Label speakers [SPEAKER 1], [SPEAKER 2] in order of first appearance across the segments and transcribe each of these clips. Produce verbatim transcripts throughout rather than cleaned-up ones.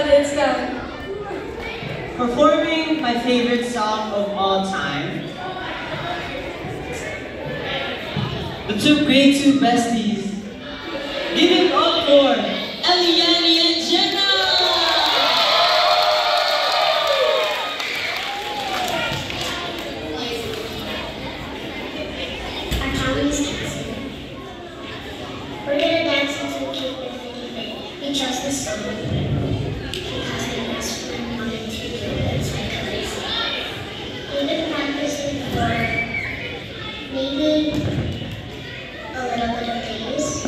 [SPEAKER 1] It's done.
[SPEAKER 2] Performing my favorite song of all time. The two grade two besties. Give it up for Eliane and Jenna!
[SPEAKER 3] Our Tommy's dancing. We're gonna dance until we keep it fitting. We chose this song because my best friend wanted to do it, so because we've been practicing for maybe a little bit of days.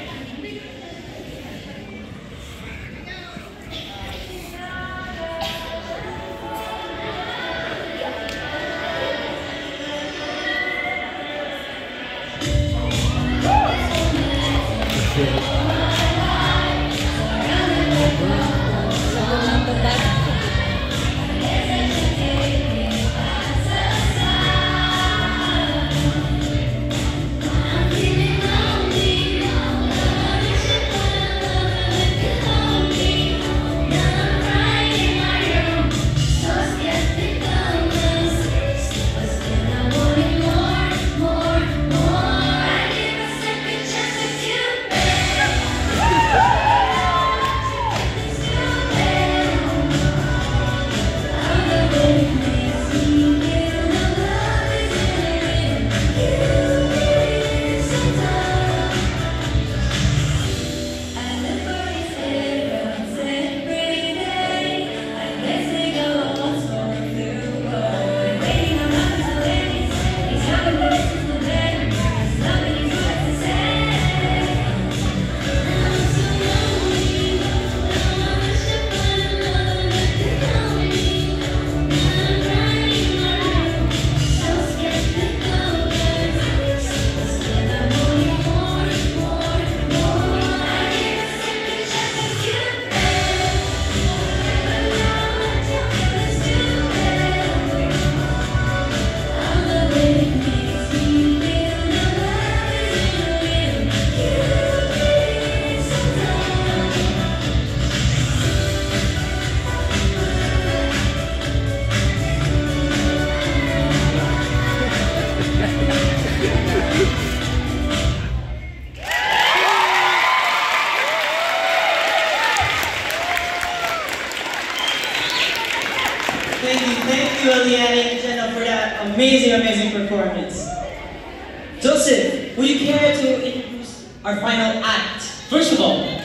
[SPEAKER 2] Thank you, thank you, Eliane and Jenna, for that amazing, amazing performance. Joseph, would you care to introduce our final act?
[SPEAKER 4] First of all,